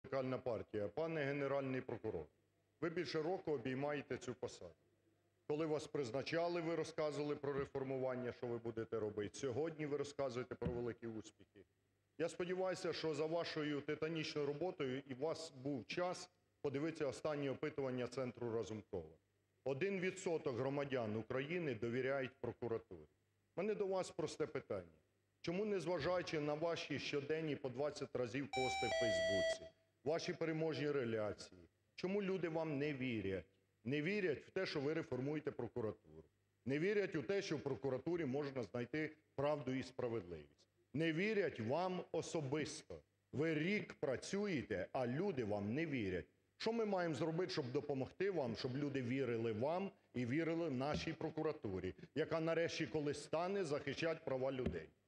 Радикальна партія. Пане Генеральний прокурор, ви більше року обіймаєте цю посаду. Коли вас призначали, ви розказували про реформування, що ви будете робити. Сьогодні ви розказуєте про великі успіхи. Я сподіваюся, що за вашою титанічною роботою і у вас був час подивитися останні опитування Центру Разумкова. 1% громадян України довіряють прокуратурі. У мене до вас просте питання. Чому, незважаючи на ваші щоденні по 20 разів пости в Фейсбуці, ваші переможні реляції, чому люди вам не вірять? Не вірять в те, що ви реформуєте прокуратуру. Не вірять у те, що в прокуратурі можна знайти правду і справедливість. Не вірять вам особисто. Ви рік працюєте, а люди вам не вірять. Що ми маємо зробити, щоб допомогти вам, щоб люди вірили вам і вірили нашій прокуратурі, яка нарешті, коли стане, захищати права людей?